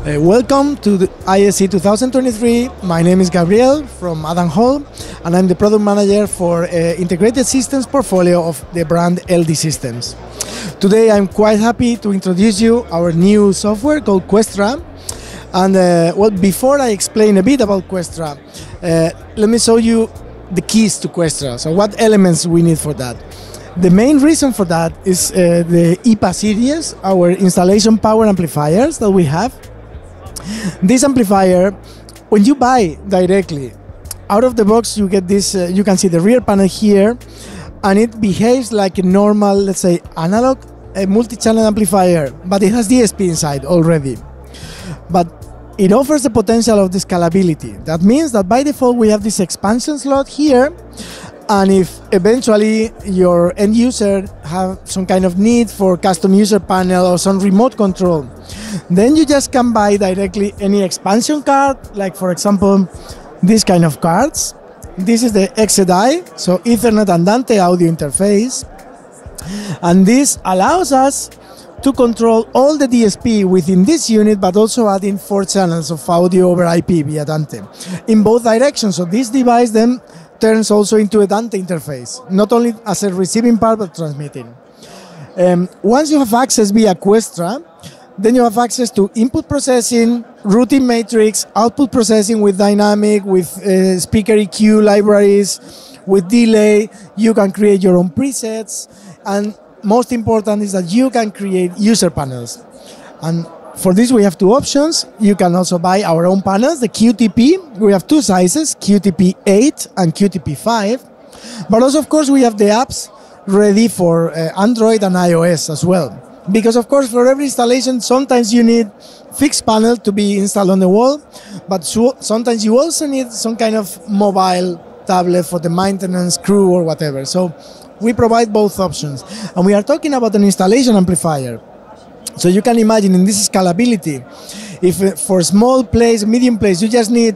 Welcome to the ISE'23. My name is Gabriel from Adam Hall, and I'm the product manager for integrated systems portfolio of the brand LD Systems. Today I'm quite happy to introduce you our new software called QUESTRA. And well, before I explain a bit about QUESTRA, let me show you the keys to QUESTRA. So what elements we need for that. The main reason for that is the IPA series, our installation power amplifiers that we have. This amplifier, when you buy directly, out of the box you get this, you can see the rear panel here, and it behaves like a normal, let's say, analog multi-channel amplifier, but it has DSP inside already. But it offers the potential of the scalability. That means that by default we have this expansion slot here, and if eventually your end user have some kind of need for custom user panel or some remote control, then you just can buy directly any expansion card, like for example, this kind of cards. This is the XDI, so Ethernet and Dante audio interface. And this allows us to control all the DSP within this unit, but also adding 4 channels of audio over IP via Dante in both directions. So this device then turns also into a Dante interface, not only as a receiving part, but transmitting. Once you have access via QUESTRA, then you have access to input processing, routing matrix, output processing with dynamic, with speaker EQ libraries, with delay. You can create your own presets, and most important is that you can create user panels. And for this we have 2 options. You can also buy our own panels, the QTP. We have 2 sizes, QTP 8 and QTP 5. But also, of course, we have the apps ready for Android and iOS as well. Because, of course, for every installation, sometimes you need fixed panel to be installed on the wall, but sometimes you also need some kind of mobile tablet for the maintenance crew or whatever. So we provide both options. And we are talking about an installation amplifier. So you can imagine in this scalability, if for small place, medium place, you just need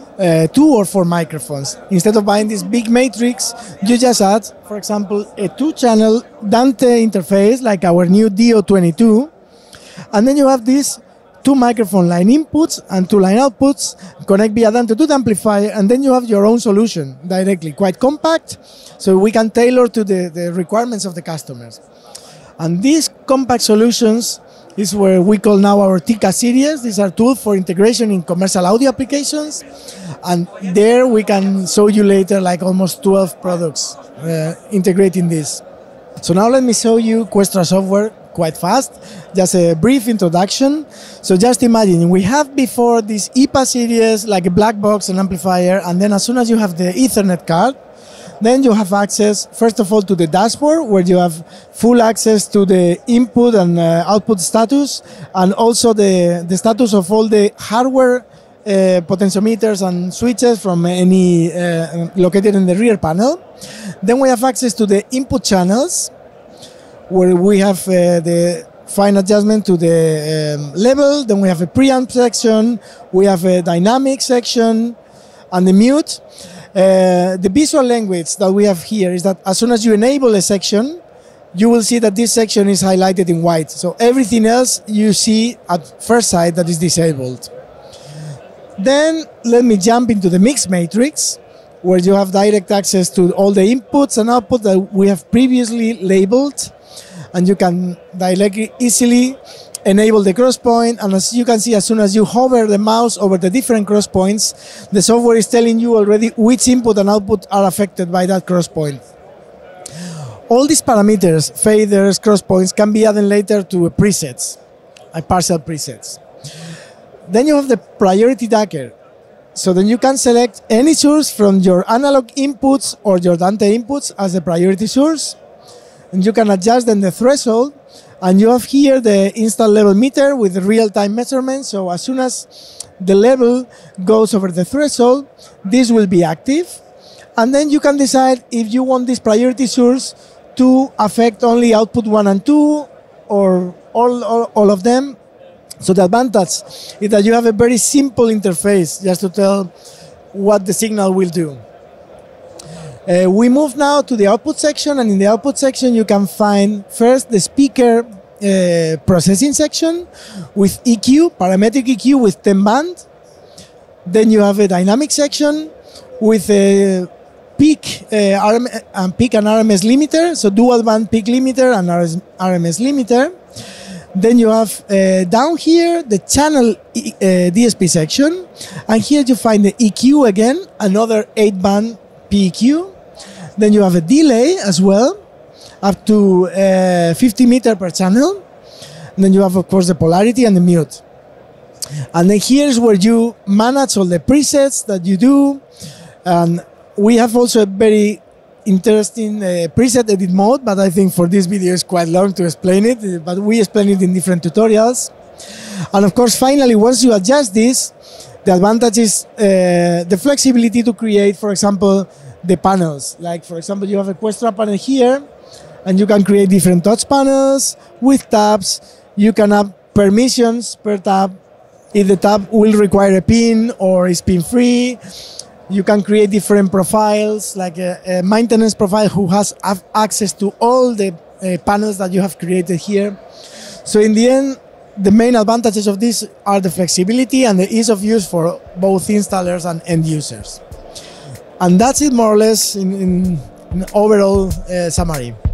2 or 4 microphones. Instead of buying this big matrix, you just add, for example, a 2-channel Dante interface, like our new DO22, and then you have these 2 microphone line inputs and 2 line outputs, connect via Dante to the amplifier, and then you have your own solution directly, quite compact, so we can tailor to the requirements of the customers. And these compact solutions is where we call now our TICA series. These are tools for integration in commercial audio applications. And there we can show you later like almost 12 products integrating this. So now let me show you QUESTRA software quite fast. Just a brief introduction. So just imagine, we have before this IPA series, like a black box, an amplifier, and then as soon as you have the Ethernet card, then you have access, first of all, to the dashboard, where you have full access to the input and output status, and also the status of all the hardware potentiometers and switches from any located in the rear panel. Then we have access to the input channels, where we have the fine adjustment to the level. Then we have a preamp section, we have a dynamic section, and the mute. The visual language that we have here is that as soon as you enable a section, you will see that this section is highlighted in white. So everything else you see at first sight that is disabled. Then let me jump into the mix matrix, where you have direct access to all the inputs and outputs that we have previously labeled, and you can directly easily enable the cross point. And as you can see, as soon as you hover the mouse over the different cross points, the software is telling you already which input and output are affected by that cross point. All these parameters, faders, cross points, can be added later to presets, partial presets. Then you have the priority tagger. So then you can select any source from your analog inputs or your Dante inputs as the priority source, and you can adjust then the threshold. And you have here the install level meter with the real-time measurement. So as soon as the level goes over the threshold, this will be active. And then you can decide if you want this priority source to affect only output 1 and 2 or all of them. So the advantage is that you have a very simple interface just to tell what the signal will do. We move now to the output section, and in the output section you can find first the speaker processing section with EQ, parametric EQ with 10 band. Then you have a dynamic section with a peak, peak and RMS limiter, so dual band peak limiter and RMS limiter. Then you have down here the channel DSP section, and here you find the EQ again, another 8-band PEQ. Then you have a delay as well, up to 50 meter per channel. And then you have, of course, the polarity and the mute. And then here's where you manage all the presets that you do. And we have also a very interesting preset edit mode, but I think for this video it's quite long to explain it, but we explain it in different tutorials. And of course, finally, once you adjust this, the advantage is the flexibility to create, for example, the panels. Like, for example, you have a QUESTRA panel here, and you can create different touch panels with tabs. You can have permissions per tab, if the tab will require a pin or is pin free. You can create different profiles, like a maintenance profile who has access to all the panels that you have created here. So in the end, the main advantages of this are the flexibility and the ease of use for both installers and end users. And that's it more or less in overall summary.